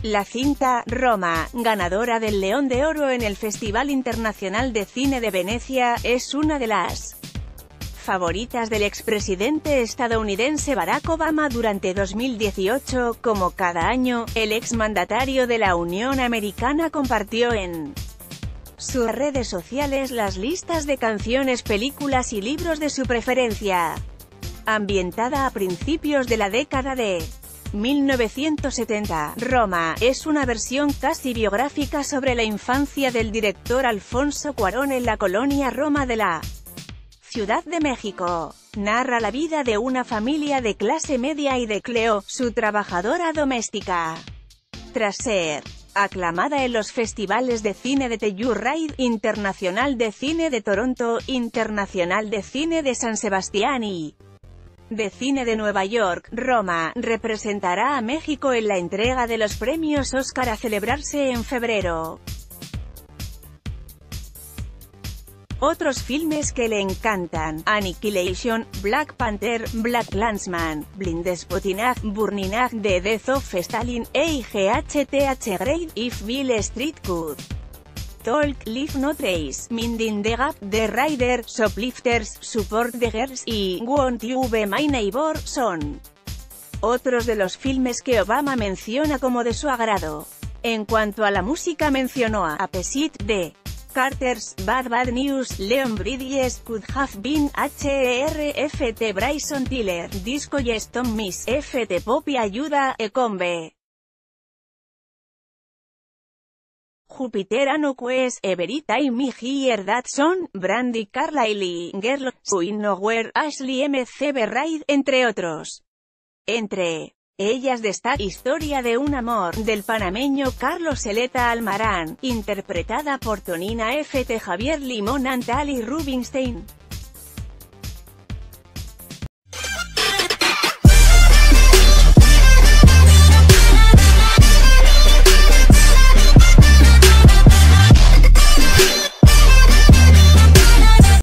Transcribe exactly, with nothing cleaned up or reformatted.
La cinta Roma, ganadora del León de Oro en el Festival Internacional de Cine de Venecia, es una de las favoritas del expresidente estadounidense Barack Obama durante dos mil dieciocho. Como cada año, el exmandatario de la Unión Americana compartió en sus redes sociales las listas de canciones, películas y libros de su preferencia. Ambientada a principios de la década de mil novecientos setenta, Roma es una versión casi biográfica sobre la infancia del director Alfonso Cuarón en la colonia Roma de la Ciudad de México. Narra la vida de una familia de clase media y de Cleo, su trabajadora doméstica. Tras ser aclamada en los festivales de cine de Telluride, Internacional de Cine de Toronto, Internacional de Cine de San Sebastián y de Cine de Nueva York, Roma representará a México en la entrega de los premios Oscar a celebrarse en febrero. Otros filmes que le encantan: Annihilation, Black Panther, Black Klansman, Blindspotting, Burning, The Death of Stalin, E I G H T H Grade, If Bill Street Could Talk, Leave No Trace, Minding the Gap, The Rider, Shoplifters, Support the Girls y Won't You Be My Neighbor son otros de los filmes que Obama menciona como de su agrado. En cuanto a la música, mencionó a Opposite de Carter's, Bad Bad News, Leon Bridges, Could Have Been, H E R F T Bryson Tiller, Disco Yes Tom Miss, F T Pop y Ayuda, Ecombe, Jupiter and Quest, Every Time I Hear That Song, Brandi Carlile, Girl, Going Nowhere, Ashley M C B Ride, entre otros. Entre ellas destaca Historia de un amor, del panameño Carlos Eleta Almarán, interpretada por Tonina F T Javier Limón and Ali Rubinstein.